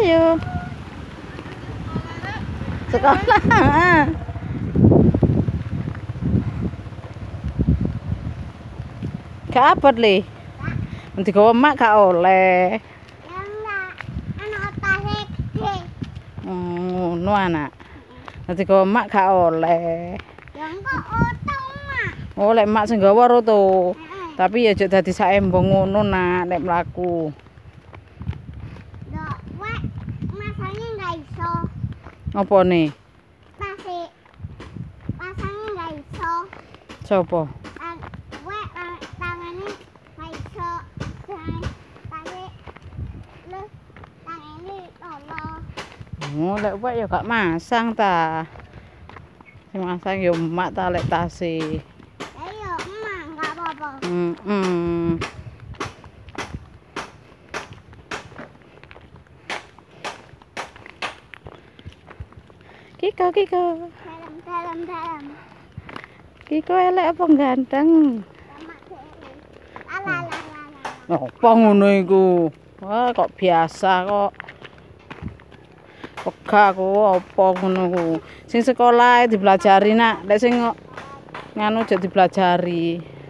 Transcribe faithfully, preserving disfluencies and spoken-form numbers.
Ayo. Sekolah. Gak abot le. Nanti gawa mak gak oleh. Ya enggak. Anak otaknya gede. Oh, no anak. Nanti gawa mak gak oleh. Ya enggak otong mak. Oh, lek mak sing gawa ro to. Tapi ya aja dadi saembong ngono nak nek mlaku. Dok, wek masanya enggak iso. Ngopone? Masih pasangnya enggak iso. Sopo? Tan wek tangannya enggak iso. Tadi lu tangannya lolo. Oh, lek wek ya gak masang ta. Sing masang ya emak ta lek tase. Ayo, emak enggak apa-apa. Hmm. -mm. Kiko, Kiko. Dalam, dalam, dalam. Kiko elek apa ganteng? Sama dhewe. Ala, ala, ala. Apa ngono iku? Wah, kok biasa kok. Pegah aku apa ngono ku. Sing sekolah dipelajari nak, lek sing nganu aja dipelajari.